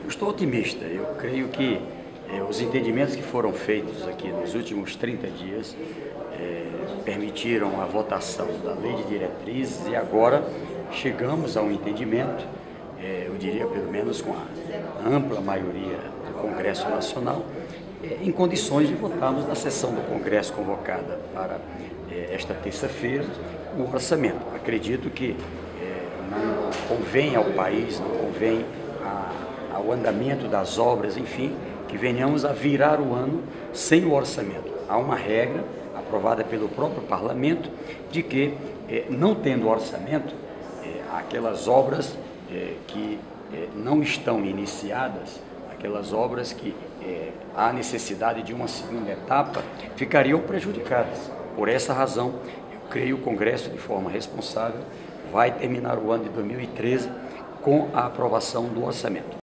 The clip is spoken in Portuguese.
estou otimista. Eu creio que os entendimentos que foram feitos aqui nos últimos 30 dias permitiram a votação da Lei de Diretrizes e agora chegamos a um entendimento, eu diria pelo menos com a ampla maioria do Congresso Nacional, em condições de votarmos na sessão do Congresso convocada para esta terça-feira o orçamento. Acredito que não convém ao país, não convém ao andamento das obras, enfim, que venhamos a virar o ano sem o orçamento. Há uma regra aprovada pelo próprio Parlamento de que, não tendo orçamento, aquelas obras que não estão iniciadas, aquelas obras que há necessidade de uma segunda etapa, ficariam prejudicadas. Por essa razão, eu creio que o Congresso, de forma responsável, vai terminar o ano de 2013 com a aprovação do orçamento.